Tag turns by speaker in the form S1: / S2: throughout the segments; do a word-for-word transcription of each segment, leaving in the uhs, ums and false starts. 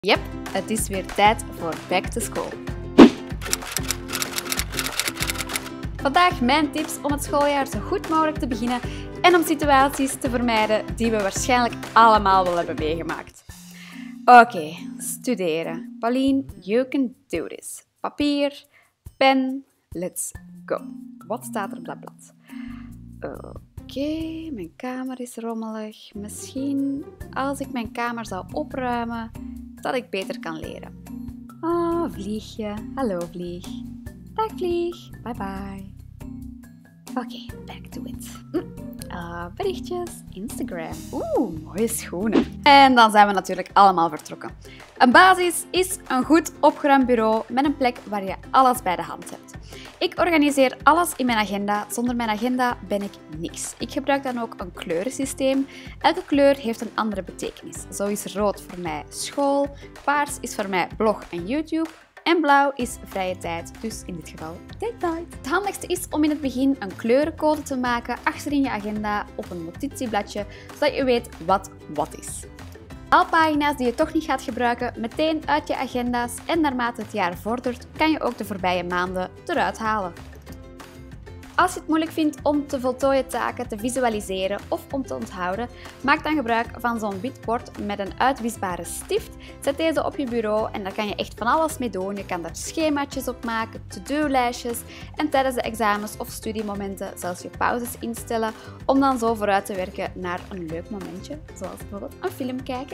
S1: Yep, het is weer tijd voor back to school. Vandaag mijn tips om het schooljaar zo goed mogelijk te beginnen en om situaties te vermijden die we waarschijnlijk allemaal wel hebben meegemaakt. Oké, okay, studeren. Pauline, you can do this. Papier, pen, let's go. Wat staat er op dat blad? Oké, okay, mijn kamer is rommelig. Misschien als ik mijn kamer zou opruimen, dat ik beter kan leren. Oh, vliegje. Hallo vlieg. Dag vlieg. Bye bye. Oké, okay, back to it. Hm. Uh, berichtjes, Instagram. Oeh, mooie schoenen. En dan zijn we natuurlijk allemaal vertrokken. Een basis is een goed opgeruimd bureau met een plek waar je alles bij de hand hebt. Ik organiseer alles in mijn agenda. Zonder mijn agenda ben ik niks. Ik gebruik dan ook een kleurensysteem. Elke kleur heeft een andere betekenis. Zo is rood voor mij school, paars is voor mij blog en YouTube en blauw is vrije tijd, dus in dit geval date night. Het handigste is om in het begin een kleurencode te maken achterin je agenda op een notitiebladje, zodat je weet wat wat is. Haal pagina's die je toch niet gaat gebruiken meteen uit je agenda's en naarmate het jaar vordert, kan je ook de voorbije maanden eruit halen. Als je het moeilijk vindt om te voltooien taken te visualiseren of om te onthouden, maak dan gebruik van zo'n wit bord met een uitwisbare stift. Zet deze op je bureau en daar kan je echt van alles mee doen. Je kan daar schemaatjes op maken, to-do-lijstjes en tijdens de examens of studiemomenten zelfs je pauzes instellen om dan zo vooruit te werken naar een leuk momentje, zoals bijvoorbeeld een film kijken.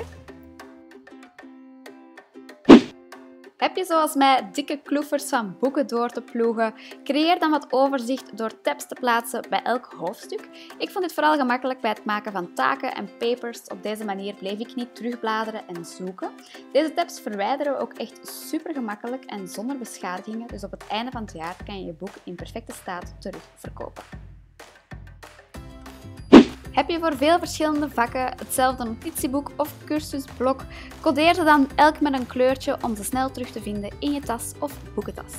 S1: Heb je zoals mij dikke kloefers van boeken door te ploegen? Creëer dan wat overzicht door tabs te plaatsen bij elk hoofdstuk. Ik vond dit vooral gemakkelijk bij het maken van taken en papers. Op deze manier bleef ik niet terugbladeren en zoeken. Deze tabs verwijderen we ook echt super gemakkelijk en zonder beschadigingen. Dus op het einde van het jaar kan je je boek in perfecte staat terugverkopen. Heb je voor veel verschillende vakken hetzelfde notitieboek of cursusblok? Codeer ze dan elk met een kleurtje om ze snel terug te vinden in je tas of boekentas.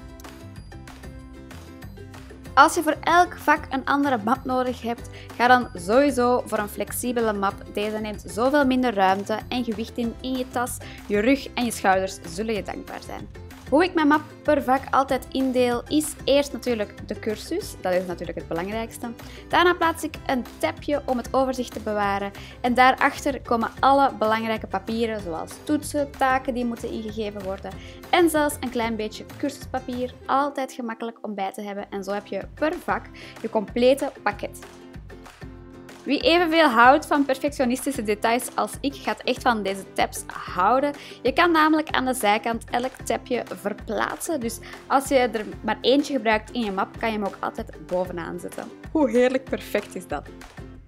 S1: Als je voor elk vak een andere map nodig hebt, ga dan sowieso voor een flexibele map. Deze neemt zoveel minder ruimte en gewicht in in je tas. Je rug en je schouders zullen je dankbaar zijn. Hoe ik mijn map per vak altijd indeel is eerst natuurlijk de cursus, dat is natuurlijk het belangrijkste. Daarna plaats ik een tabje om het overzicht te bewaren en daarachter komen alle belangrijke papieren zoals toetsen, taken die moeten ingegeven worden en zelfs een klein beetje cursuspapier, altijd gemakkelijk om bij te hebben en zo heb je per vak je complete pakket. Wie evenveel houdt van perfectionistische details als ik, gaat echt van deze tabs houden. Je kan namelijk aan de zijkant elk tabje verplaatsen. Dus als je er maar eentje gebruikt in je map, kan je hem ook altijd bovenaan zetten. Hoe heerlijk perfect is dat?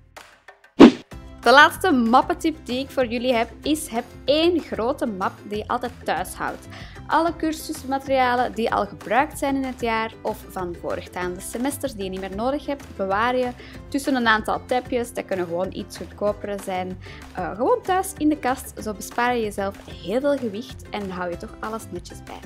S1: De laatste mappentip die ik voor jullie heb, is heb één grote map die je altijd thuis houdt. Alle cursusmaterialen die al gebruikt zijn in het jaar of van voorgaande semesters die je niet meer nodig hebt, bewaar je tussen een aantal tabjes. Dat kunnen gewoon iets goedkopere zijn. Uh, gewoon thuis in de kast, zo bespaar je jezelf heel veel gewicht en hou je toch alles netjes bij.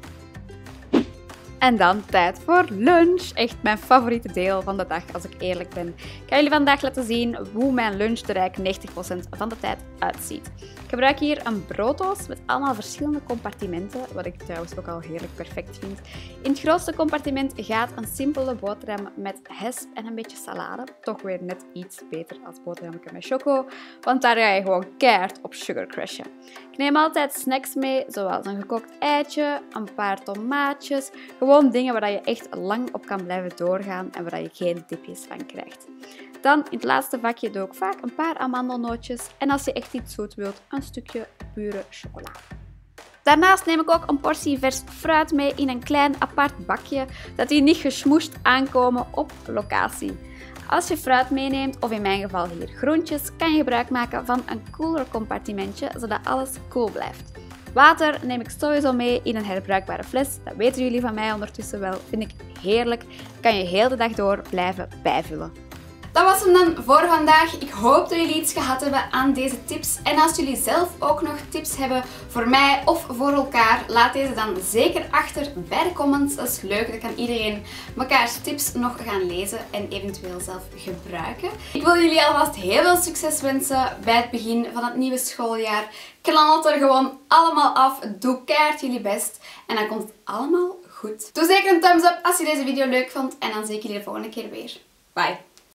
S1: En dan tijd voor lunch. Echt mijn favoriete deel van de dag, als ik eerlijk ben. Ik ga jullie vandaag laten zien hoe mijn lunch er eigenlijk negentig procent van de tijd uitziet. Ik gebruik hier een brooddoos met allemaal verschillende compartimenten, wat ik trouwens ook al heerlijk perfect vind. In het grootste compartiment gaat een simpele boterham met hesp en een beetje salade. Toch weer net iets beter als boterhammetje met choco, want daar ga je gewoon keihard op sugar crashen. Ik neem altijd snacks mee, zoals een gekookt eitje, een paar tomaatjes. Gewoon dingen waar je echt lang op kan blijven doorgaan en waar je geen tipjes van krijgt. Dan in het laatste vakje doe ik vaak een paar amandelnootjes en als je echt iets zoet wilt, een stukje pure chocola. Daarnaast neem ik ook een portie vers fruit mee in een klein apart bakje, dat die niet gesmoesd aankomen op locatie. Als je fruit meeneemt, of in mijn geval hier groentjes, kan je gebruik maken van een koeler compartimentje, zodat alles koel blijft. Water neem ik sowieso mee in een herbruikbare fles. Dat weten jullie van mij ondertussen wel. Vind ik heerlijk. Kan je heel de dag door blijven bijvullen. Dat was hem dan voor vandaag. Ik hoop dat jullie iets gehad hebben aan deze tips. En als jullie zelf ook nog tips hebben voor mij of voor elkaar, laat deze dan zeker achter bij de comments. Dat is leuk, dan kan iedereen mekaars tips nog gaan lezen en eventueel zelf gebruiken. Ik wil jullie alvast heel veel succes wensen bij het begin van het nieuwe schooljaar. Knal het er gewoon allemaal af. Doe keihard jullie best. En dan komt het allemaal goed. Doe zeker een thumbs up als je deze video leuk vond. En dan zie ik jullie de volgende keer weer. Bye!